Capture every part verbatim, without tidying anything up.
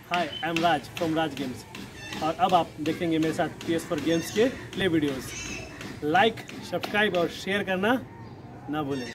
Hi I am Raj from Raj games और अब आप देखेंगे मेरे साथ पी एस फोर गेम्स के प्ले वीडियोस। लाइक, सब्सक्राइब और शेयर करना ना भूलें।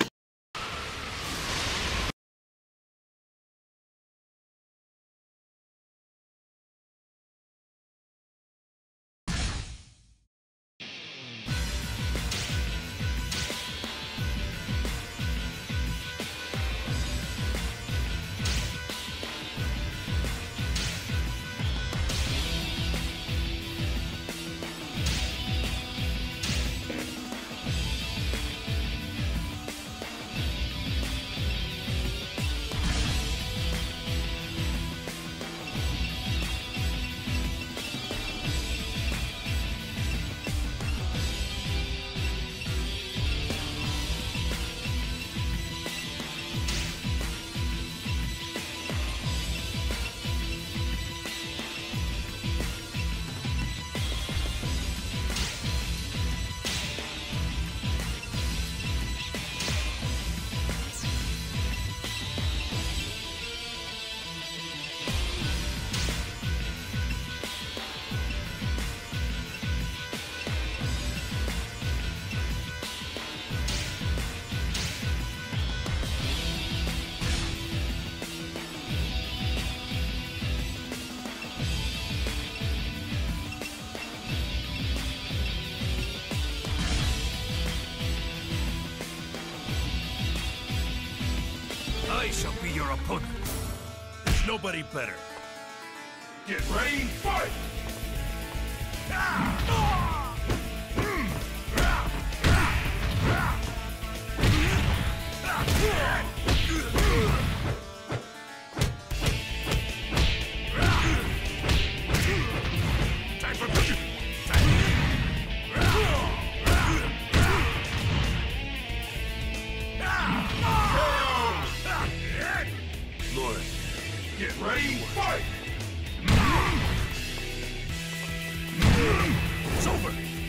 I shall be your opponent. There's nobody better. Get ready, fight! Time for Lord, get ready, fight! It's over!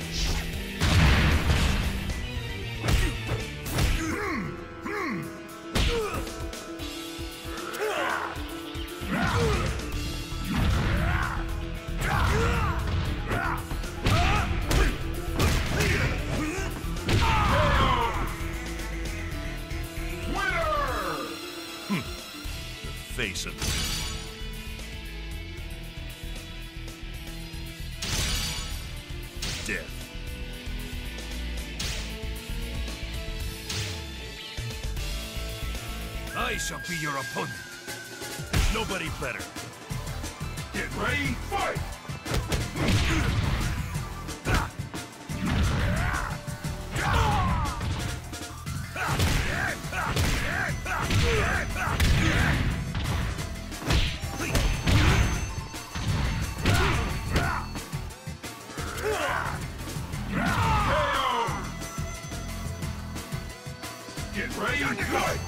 Face of death. I shall be your opponent. There's nobody better. Get ready, fight! Get ready, fight!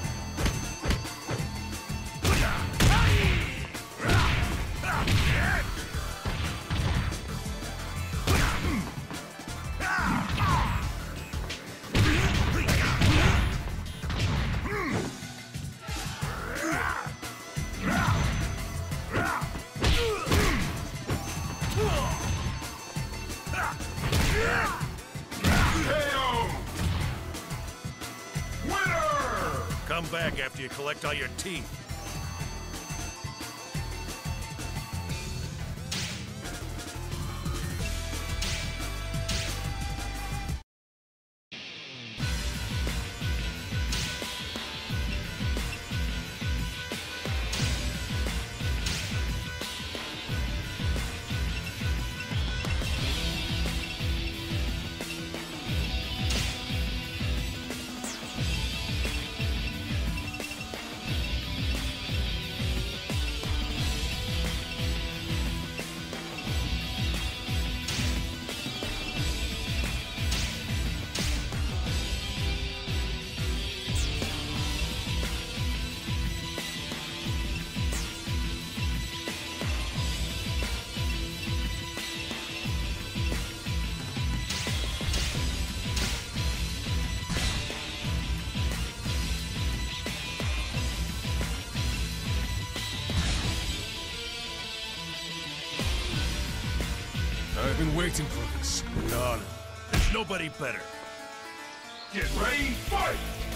Come back after you collect all your teeth. I've been waiting for this. None. There's nobody better. Get ready, fight!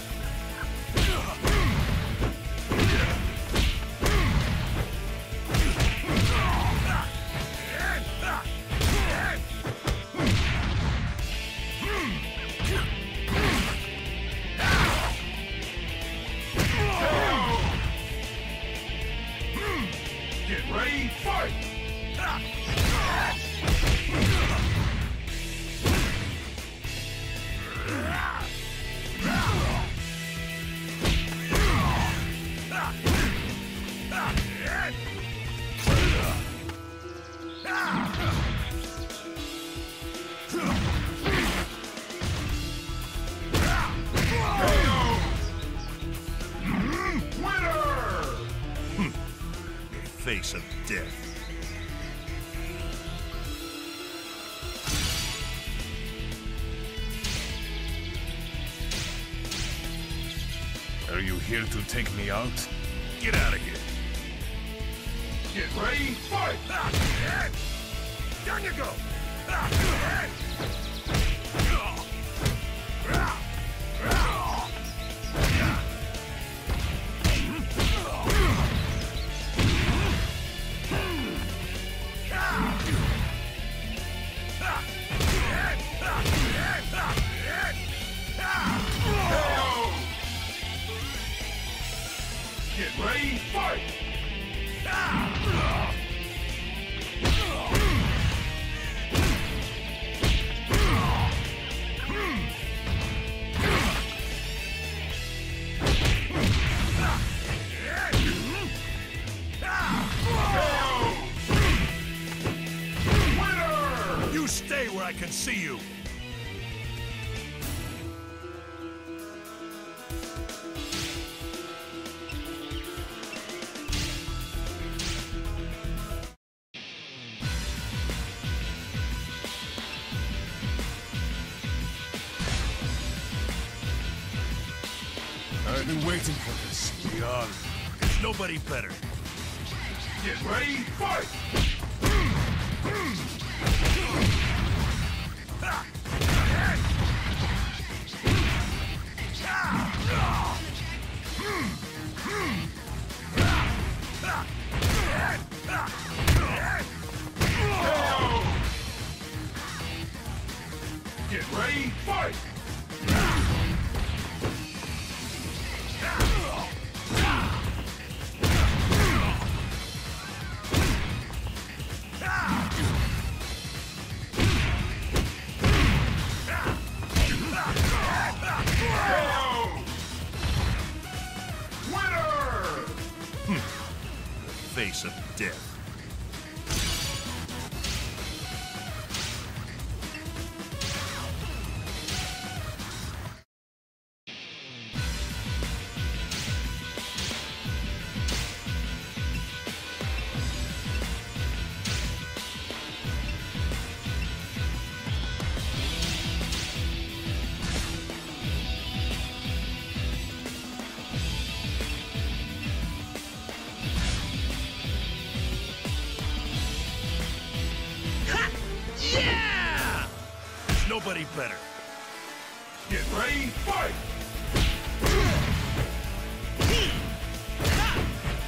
Get ready, fight! Face of death. Are you here to take me out? Get out of here. Get ready, fight! Down you go! Get ready, fight! Winner! You stay where I can see you! I've been waiting for this. Beyond. There's nobody better. Get ready, fight! Get ready, fight! Face of death. Nobody better. Get ready, fight!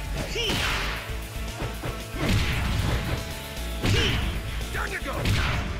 Down you go!